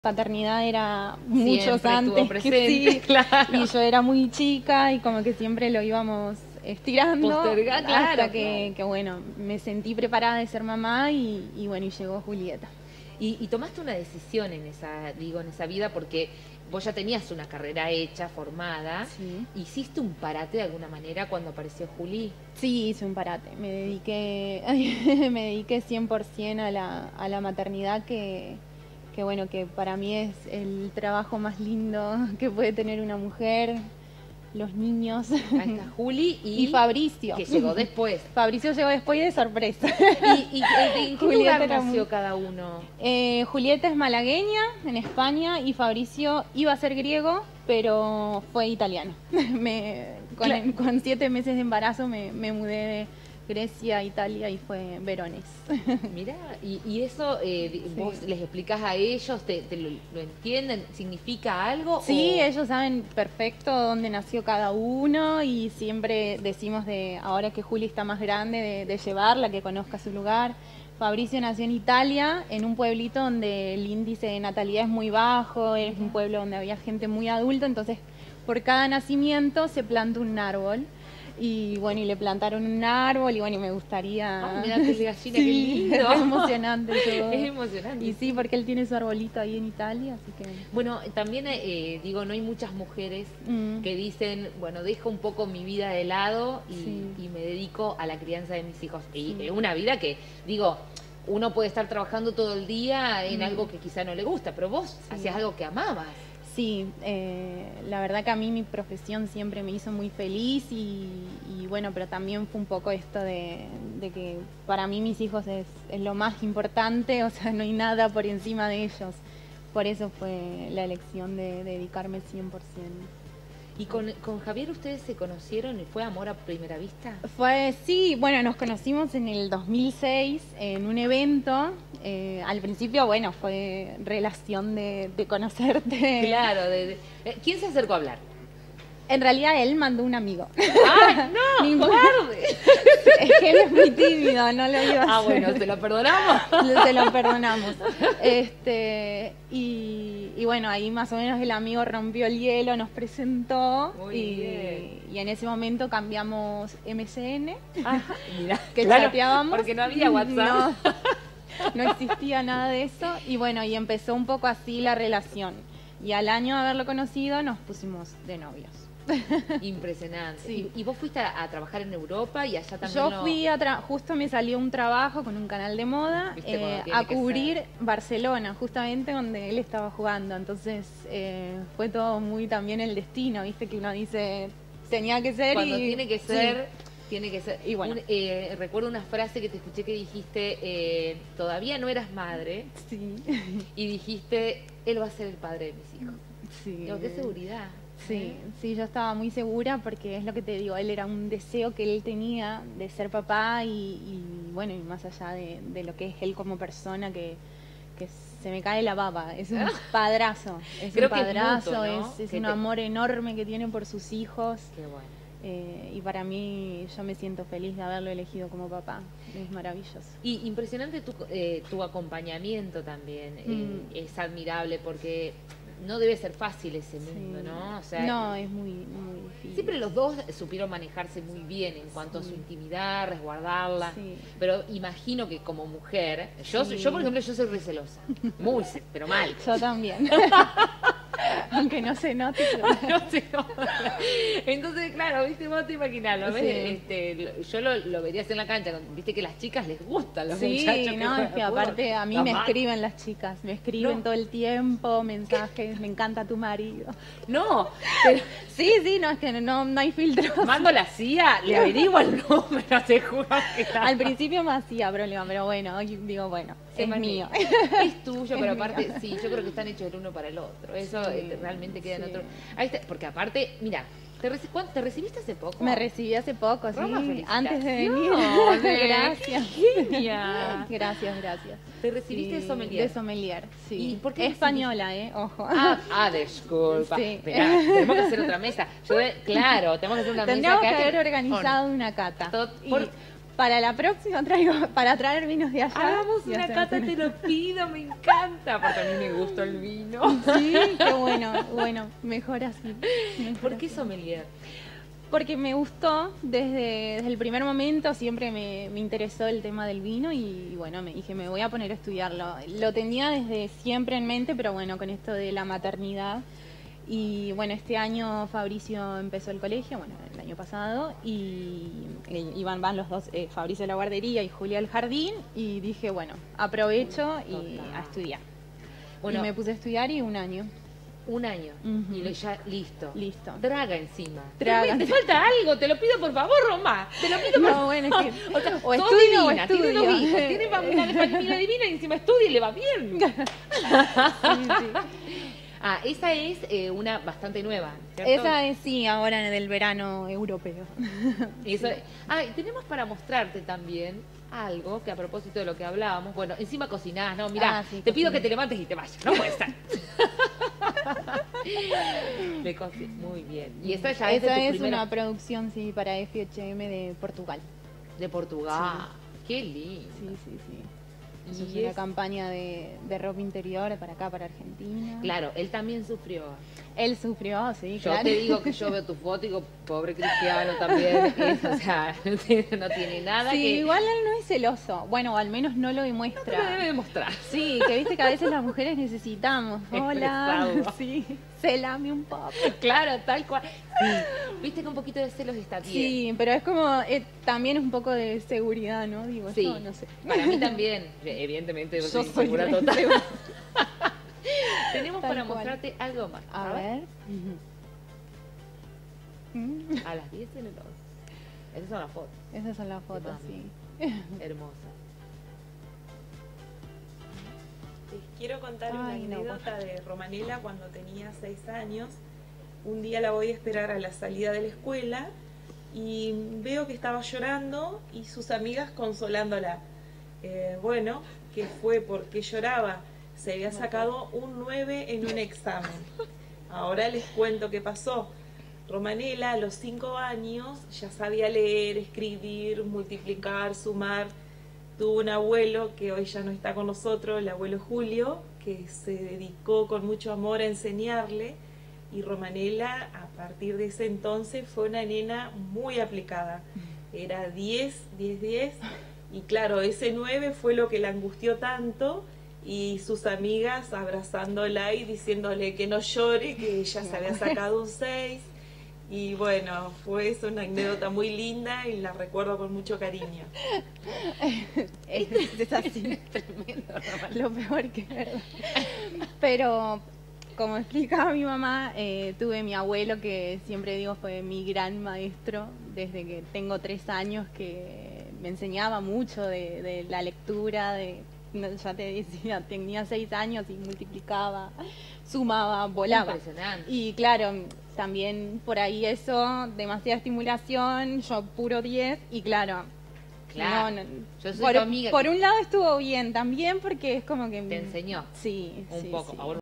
paternidad era muchos Siempre antes estuvo presente, sí, claro. y yo era muy chica y como que siempre lo íbamos estirando Postergar, claro, hasta que bueno, me sentí preparada de ser mamá y bueno, y llegó Julieta. Y tomaste una decisión en esa vida porque vos ya tenías una carrera hecha, formada. Sí. ¿Hiciste un parate de alguna manera cuando apareció Juli? Sí, hice un parate, me dediqué, me dediqué 100% a la maternidad que bueno, que para mí es el trabajo más lindo que puede tener una mujer, los niños. Ahí está Juli Y Fabricio. que llegó después. Fabricio llegó después de sorpresa. ¿Y en qué lugar nació cada uno? Julieta es malagueña, en España, y Fabricio iba a ser griego, pero fue italiano. Con 7 meses de embarazo me mudé de Grecia a Italia y fue Verones. Mirá, y eso vos les explicás a ellos, lo entienden, ¿significa algo? Sí, o... ellos saben perfecto dónde nació cada uno y siempre decimos ahora que Juli está más grande, de llevarla, que conozca su lugar. Fabricio nació en Italia, en un pueblito donde el índice de natalidad es muy bajo, es un pueblo donde había gente muy adulta, entonces por cada nacimiento se planta un árbol. Y bueno, y le plantaron un árbol y bueno, y me gustaría... Oh, mirá qué gallina, sí, qué lindo. Es emocionante todo. Es emocionante. Y sí, porque él tiene su arbolito ahí en Italia, así que... Bueno, también digo, no hay muchas mujeres que dicen, bueno, dejo un poco mi vida de lado y me dedico a la crianza de mis hijos. Y una vida que, digo, uno puede estar trabajando todo el día en algo que quizá no le gusta, pero vos hacías algo que amabas. Sí, la verdad que a mí mi profesión siempre me hizo muy feliz y bueno, pero también fue un poco esto de que para mí mis hijos es lo más importante, o sea, no hay nada por encima de ellos. Por eso fue la elección de dedicarme 100%. ¿Y con Javier ustedes se conocieron y fue amor a primera vista? Sí, bueno, nos conocimos en el 2006 en un evento. Al principio, bueno, fue relación de conocerte. Claro, ¿quién se acercó a hablar? En realidad él mandó un amigo. ¡Ay, no! ¡Cobarde! Es que él es muy tímido, no lo iba a hacer. Ah, bueno, ¿se lo perdonamos? Se lo perdonamos. Y bueno, ahí más o menos el amigo rompió el hielo, nos presentó y en ese momento cambiamos MSN, Mirá, que chateábamos. Porque no había WhatsApp. No existía nada de eso y bueno, y empezó un poco así la relación. Y al año de haberlo conocido nos pusimos de novios. Impresionante. Sí. ¿Y vos fuiste a trabajar en Europa y allá también? Yo fui justo me salió un trabajo con un canal de moda a cubrir Barcelona, justamente donde él estaba jugando. Entonces fue todo muy también el destino, viste que uno dice tenía que ser. Cuando y tiene que ser, sí. tiene que ser. Y bueno. Recuerdo una frase que te escuché que dijiste, todavía no eras madre. Sí. Y dijiste, él va a ser el padre de mis hijos. Sí. Digo, qué seguridad. Sí, sí, yo estaba muy segura porque es lo que te digo, él era un deseo que él tenía de ser papá y bueno, y más allá de lo que es él como persona, que se me cae la baba, es un padrazo, Creo un padrazo, que es mutuo, ¿no? es un amor enorme que tiene por sus hijos. Qué bueno. Y para mí, yo me siento feliz de haberlo elegido como papá, es maravilloso. Y impresionante tu acompañamiento también, es admirable porque no debe ser fácil ese mundo, ¿no? O sea, no, es muy, muy difícil. Siempre los dos supieron manejarse muy bien en cuanto a su intimidad, resguardarla. Sí. Pero imagino que como mujer, yo por ejemplo, yo soy recelosa. Muy, pero mal. Yo también. Aunque no se note. No se nota. Entonces, claro, viste, vos te imaginás, ¿lo ves? Yo lo verías en la cancha, viste que a las chicas les gustan los muchachos. Sí, no, es que aparte a mí me escriben las chicas, me escriben todo el tiempo, mensajes, me encanta tu marido. No, pero sí, no, es que no hay filtros. mando la CIA, le averiguo el número, te juro que al principio me hacía problema, pero bueno, digo, bueno, es mío. Es tuyo, pero aparte, sí, yo creo que están hechos el uno para el otro. Eso realmente queda en otro. Ahí está, porque aparte, mira, ¿te recibiste hace poco? Me recibí hace poco, Roma, sí, antes de venir. Gracias. Genia. Gracias. ¿Te recibiste de sommelier? De sommelier, sí. ¿Y por qué española, ojo. Disculpa. Sí. Esperá, tenemos que hacer otra mesa. Claro, tenemos que hacer una Tendríamos mesa acá. que haber organizado una cata. Para la próxima traigo, para traer vinos de allá. Hagamos una cata, te lo pido, me encanta, porque a mí me gusta el vino. Sí, qué bueno, mejor así. ¿Por qué sommelier? Porque me gustó desde el primer momento, siempre me interesó el tema del vino y bueno, me dije, me voy a poner a estudiarlo. Lo tenía desde siempre en mente, pero bueno, con esto de la maternidad. Y bueno, este año Fabricio empezó el colegio, bueno, el año pasado, y van los dos, Fabricio a la guardería y Julia al jardín, y dije, bueno, aprovecho y a estudiar. Bueno, y me puse a estudiar y un año. Un año. Y ya, listo. Listo. Traga encima. Traga. Te falta algo, te lo pido por favor, Roma. Te lo pido por favor. No, bueno, es que... o estudio o estudio. Tiene dos hijos, tiene una familia divina y encima estudia y le va bien. Sí. Ah, esa es una bastante nueva, ¿cierto? Esa es, sí, ahora del verano europeo. Eso, y tenemos para mostrarte también algo que a propósito de lo que hablábamos, bueno, encima cocinás, ¿no? Mirá, sí, te pido que te levantes y te vayas, no puede estar. Muy bien. Y esa ya es de tu es primera... una producción, sí, para FHM de Portugal. De Portugal. Sí. Qué lindo. Sí. Eso es una campaña de ropa interior para acá, para Argentina. Claro, él también sufrió. Él sufrió, sí, yo claro. Te digo que yo veo tu foto y digo, pobre Cristiano también. O sea, no tiene nada sí, que... igual él no es celoso. Bueno, al menos no lo demuestra. No lo debe demostrar. Sí, que viste que a veces las mujeres necesitamos. Hola, sí, celame un poco. Claro, tal cual. Sí, viste que un poquito de celos está bien. Sí, pero es como, también es un poco de seguridad, ¿no? Digo, sí, yo no sé. Para mí también, evidentemente, yo soy soy segura total. Tenemos para mostrarte algo más. A ver. A las 10 en el 11. Esas son las fotos. Esas son las fotos, sí. Hermosas. Les quiero contar una anécdota de Romanela cuando tenía 6 años. Un día la voy a esperar a la salida de la escuela y veo que estaba llorando y sus amigas consolándola. Bueno, ¿qué fue? ¿Por qué lloraba? Se había sacado un 9 en un examen. Ahora les cuento qué pasó. Romanela a los 5 años ya sabía leer, escribir, multiplicar, sumar. Tuvo un abuelo que hoy ya no está con nosotros, el abuelo Julio, que se dedicó con mucho amor a enseñarle. Y Romanela, a partir de ese entonces, fue una nena muy aplicada. Era 10. Y claro, ese 9 fue lo que la angustió tanto. Y sus amigas abrazándola y diciéndole que no llore, que ella se había sacado un 6. Y bueno, fue una anécdota muy linda y la recuerdo con mucho cariño. Es así. Tremendo, lo peor que es verdad. Pero como explicaba mi mamá, tuve mi abuelo que siempre digo fue mi gran maestro desde que tengo 3 años, que me enseñaba mucho de la lectura, ya te decía, tenía 6 años y multiplicaba, sumaba, volaba. Impresionante. Y claro, también por ahí eso, demasiada estimulación, yo puro 10 y claro. Claro, yo soy tu amiga. Por un lado estuvo bien también porque es como que... Te enseñó. Sí, un poco. Sí.